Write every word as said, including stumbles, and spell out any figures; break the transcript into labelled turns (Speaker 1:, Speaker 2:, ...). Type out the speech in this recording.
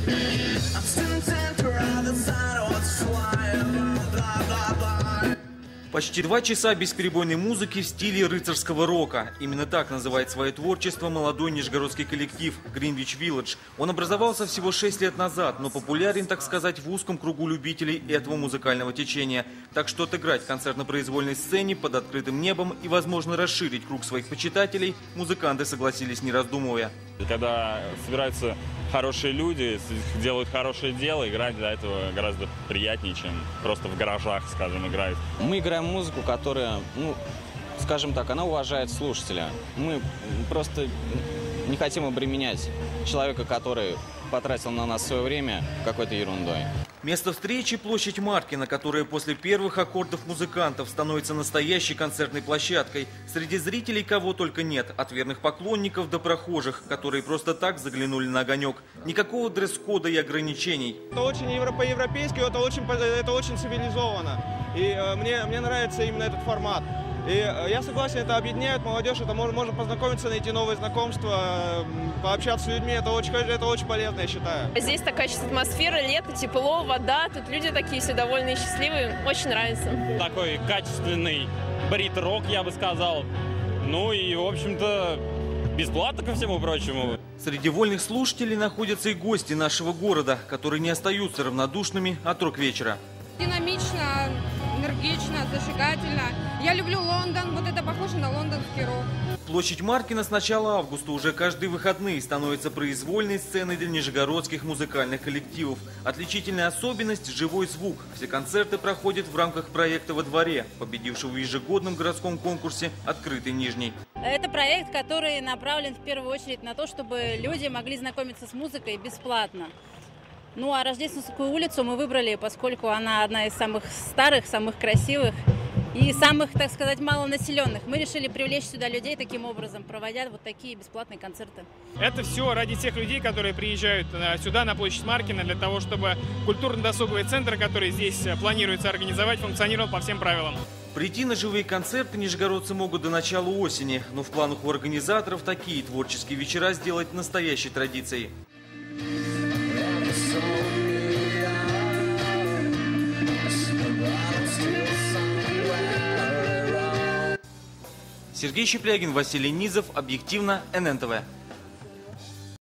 Speaker 1: Почти два часа бесперебойной музыки в стиле рыцарского рока. Именно так называет свое творчество молодой нижегородский коллектив Greenwich Village. Он образовался всего шесть лет назад, но популярен, так сказать, в узком кругу любителей этого музыкального течения. Так что отыграть концерт на произвольной сцене под открытым небом и, возможно, расширить круг своих почитателей музыканты согласились, не раздумывая.
Speaker 2: Когда собираются хорошие люди, делают хорошее дело, играть для этого гораздо приятнее, чем просто в гаражах, скажем, играют.
Speaker 3: Мы играем музыку, которая, ну, скажем так, она уважает слушателя. Мы просто не хотим обременять человека, который потратил на нас свое время какой-то ерундой.
Speaker 1: Место встречи – площадь Маркина, которая после первых аккордов музыкантов становится настоящей концертной площадкой. Среди зрителей кого только нет, от верных поклонников до прохожих, которые просто так заглянули на огонек. Никакого дресс-кода и ограничений.
Speaker 4: Это очень по-европейски, это очень, это очень цивилизованно. И э, мне, мне нравится именно этот формат. И я согласен, это объединяет молодежь, это можно, можно познакомиться, найти новые знакомства, пообщаться с людьми, это очень, это очень полезно, я считаю.
Speaker 5: Здесь такая сейчас атмосфера, лето, тепло, вода, тут люди такие все довольные, счастливые, очень нравится.
Speaker 6: Такой качественный брит-рок, я бы сказал, ну и, в общем-то, бесплатно ко всему прочему.
Speaker 1: Среди вольных слушателей находятся и гости нашего города, которые не остаются равнодушными от рок-вечера.
Speaker 7: Динамично, энергично, зажигательно. Я люблю Лондон, вот это похоже на лондонский рок.
Speaker 1: Площадь Маркина с начала августа уже каждые выходные становится произвольной сценой для нижегородских музыкальных коллективов. Отличительная особенность – живой звук. Все концерты проходят в рамках проекта «Во дворе», победившего в ежегодном городском конкурсе «Открытый Нижний».
Speaker 8: Это проект, который направлен в первую очередь на то, чтобы люди могли знакомиться с музыкой бесплатно. Ну а Рождественскую улицу мы выбрали, поскольку она одна из самых старых, самых красивых и самых, так сказать, малонаселенных. Мы решили привлечь сюда людей таким образом, проводя вот такие бесплатные концерты.
Speaker 4: Это все ради тех людей, которые приезжают сюда, на площадь Маркина, для того, чтобы культурно-досуговый центр, который здесь планируется организовать, функционировал по всем правилам.
Speaker 1: Прийти на живые концерты нижегородцы могут до начала осени, но в планах у организаторов такие творческие вечера сделать настоящей традицией. Сергей Щеплягин, Василий Низов, объективно, эн эн тэ вэ.